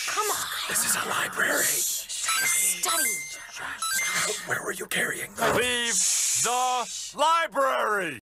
Come on. This is a library. Study. Where were you carrying them? Leave the library!